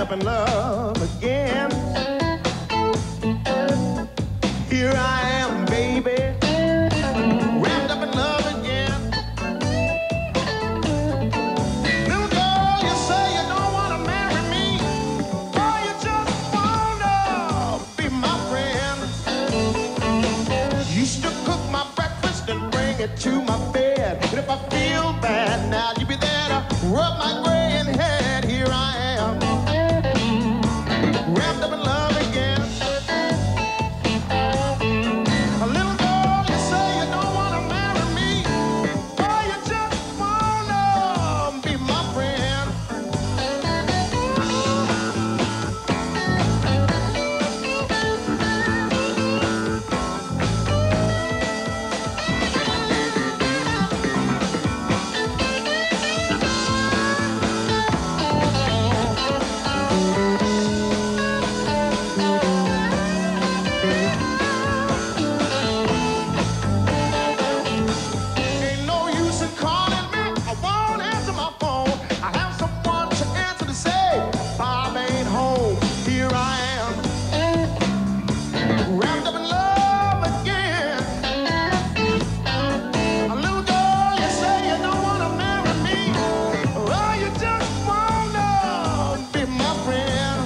up in love again. Here I am, baby, wrapped up in love again. Little girl, you say you don't want to marry me, or you just want to be my friend. Used to cook my breakfast and bring it to my bed. And if I feel bad now, you be there to rub my graying head. Here I am, wrapped up in love again. A little girl, you say you don't want to marry me, or you just want to be my friend. Ain't no use in calling me, I won't answer my phone. I have someone to answer to say, Bob ain't home. Here I am, wrapped up in love again. A little girl, you say you don't want to marry me, or you just want to be my friend.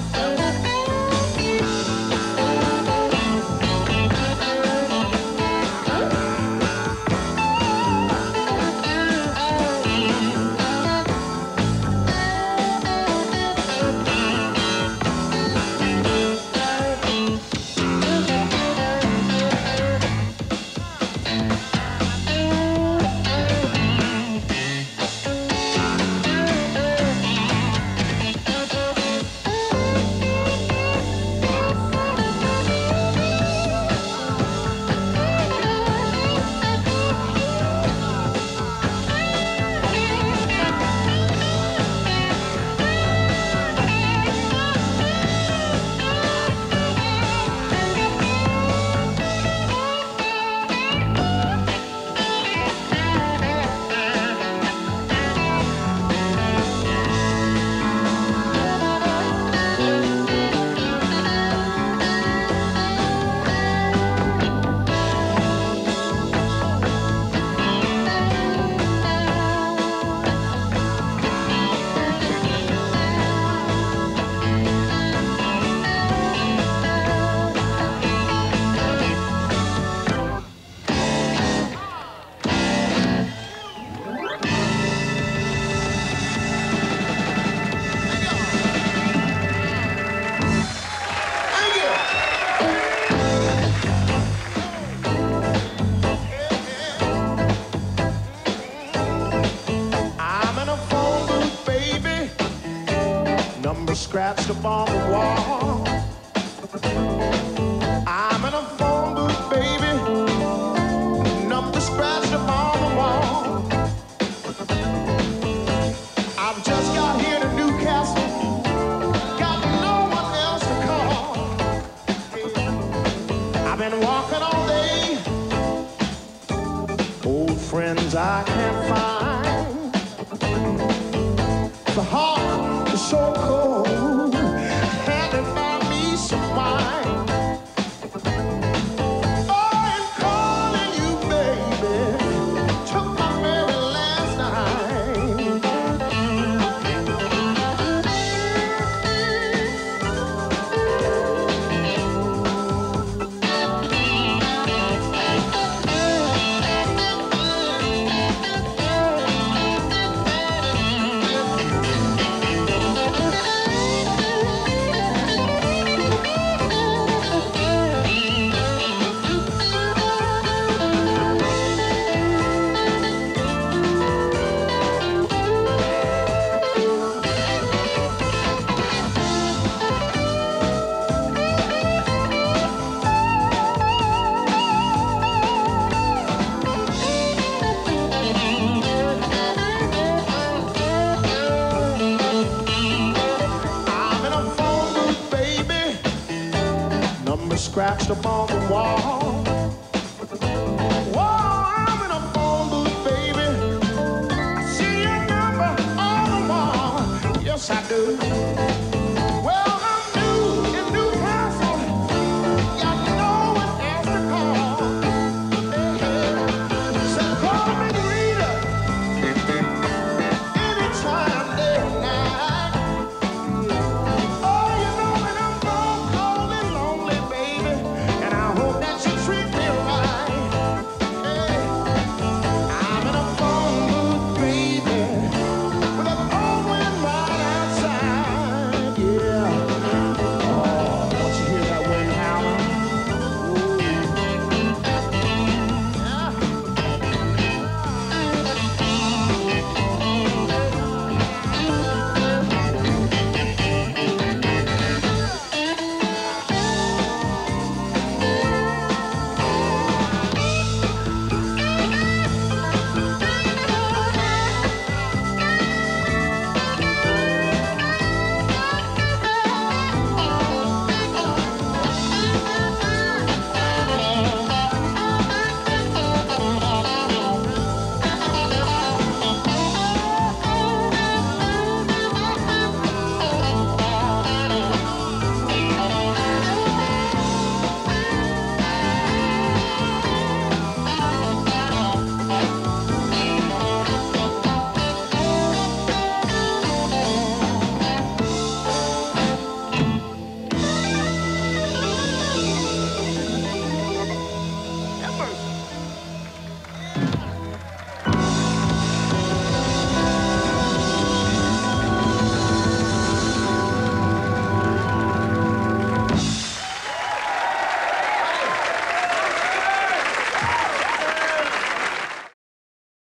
I'm in a phone booth, baby, number scratched up on the wall. I'm in a phone booth, baby, number scratched up on the wall. I've just got here to Newcastle, got no one else to call. I've been walking all day, old friends I can't find. The heart is so cold, had to find me some wine. Oh, and calling you, baby, took my very last night. Scratched up on the wall. Whoa, I'm in a phone booth, baby. I see your number on the wall. Yes, I do.